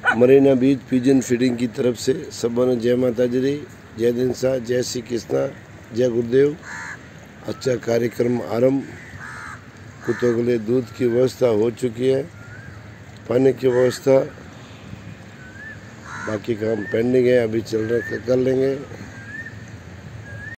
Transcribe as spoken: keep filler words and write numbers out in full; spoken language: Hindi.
मरीना बीच पिजन फीडिंग की तरफ से सबों ने जय माता जी, जय दिनसा, जय श्री कृष्णा, जय गुरुदेव। अच्छा कार्यक्रम आरंभ। कुत्तों के लिए दूध की व्यवस्था हो चुकी है, पानी की व्यवस्था, बाकी काम पेंडिंग है, अभी चल रहे कर लेंगे।